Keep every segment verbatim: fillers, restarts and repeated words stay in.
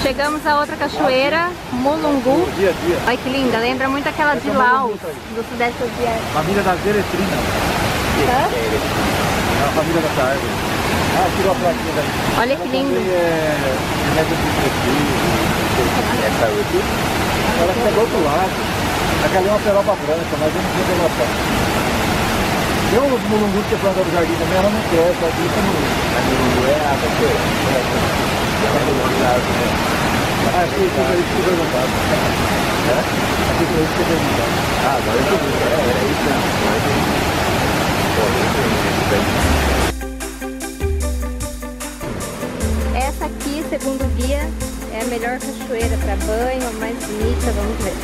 Chegamos a outra cachoeira, Mulungu. Dia a dia. Olha que linda, lembra muito aquela de Laos, do Sudeste Asiático. Família das Eretrinas. Hã? É a família dessa árvore. Ah, tirou a plaquinha daí. Olha que lindo. É remédio essa aqui? Ela fica do outro lado. Aquela é uma peroba branca, mas eu não sei delatar. Tem uns mulungus que você planta no jardim também, ela não quer, só que isso não. A mulungu é a cachoeira. Ah, acho que isso aí que você perguntava. É? Acho que foi isso que você perguntava. Ah, agora eu entendi. É, era isso mesmo. Essa aqui, segundo o guia, é a melhor cachoeira para banho, a mais bonita, vamos ver.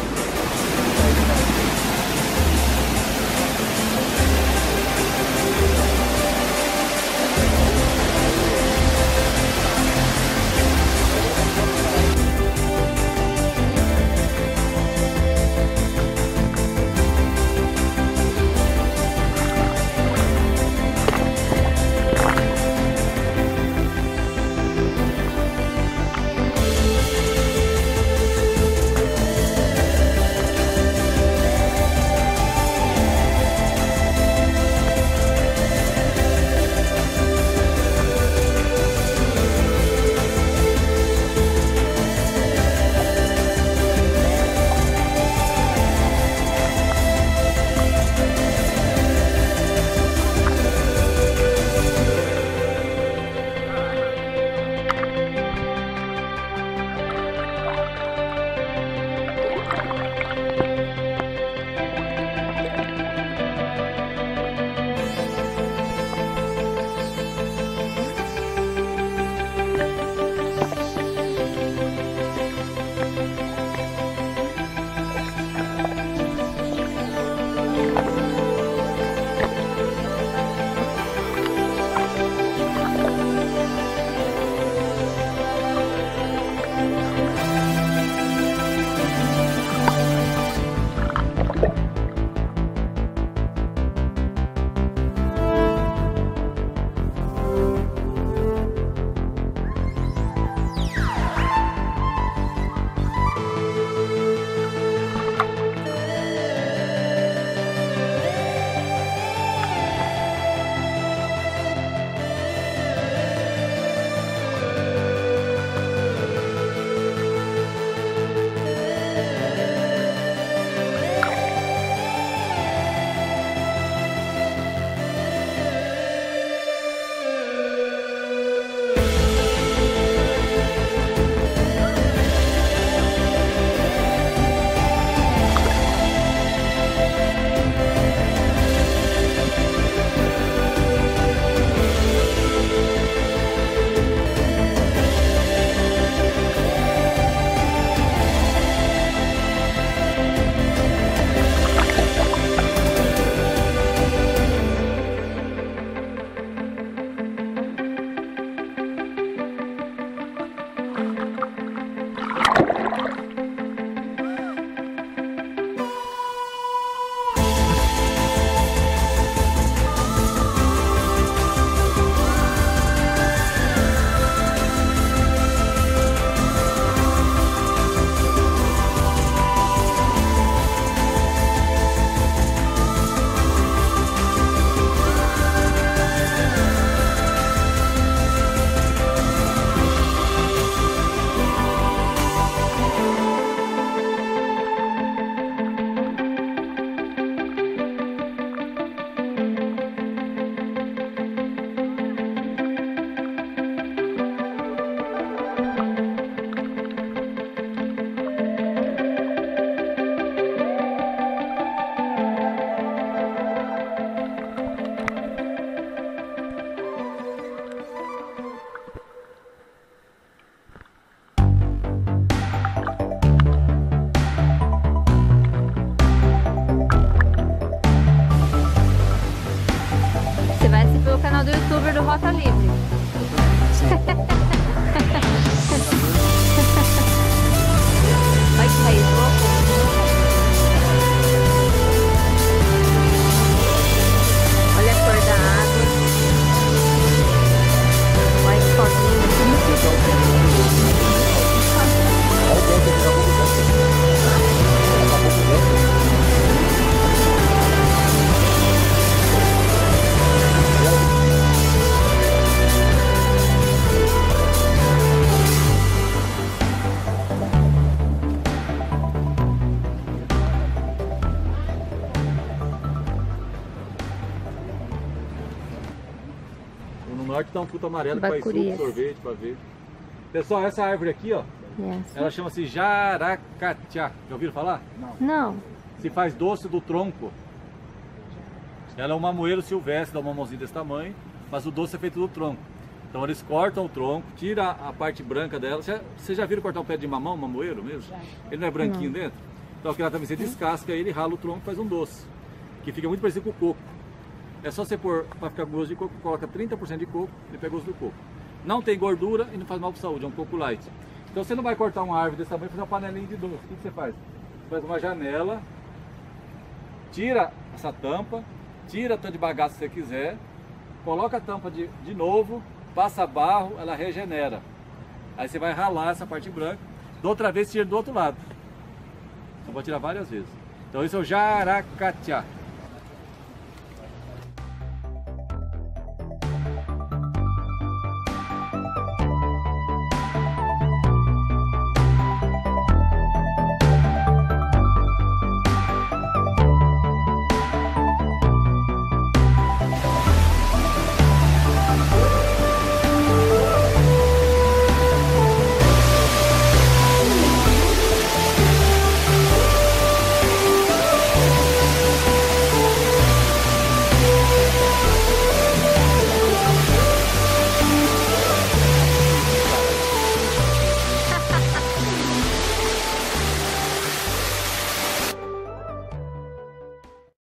dá um fruto amarelo que faz suco, Bacurias. sorvete, para ver. Pessoal, essa árvore aqui, ó, Yes. ela chama-se jaracatiá. Já ouviram falar? Não. Se faz doce do tronco. Ela é um mamoeiro silvestre, dá um mamãozinho desse tamanho, mas o doce é feito do tronco. Então eles cortam o tronco, tira a parte branca dela. Vocês já viram cortar um pé de mamão, mamoeiro mesmo? Ele não é branquinho não. dentro? Então aqui ela também você descasca ele, rala o tronco e faz um doce. Que fica muito parecido com o coco. É só você pôr, para ficar com gosto de coco, coloca trinta por cento de coco e pega gosto do coco. Não tem gordura e não faz mal para a saúde, é um coco light. Então você não vai cortar uma árvore desse tamanho e fazer uma panelinha de doce. O que, que você faz? Você faz uma janela, tira essa tampa, tira tanto de bagaço que você quiser, coloca a tampa de, de novo, passa barro, ela regenera. Aí você vai ralar essa parte branca, da outra vez tira do outro lado. Então vou tirar várias vezes. Então esse é o jaracatiá.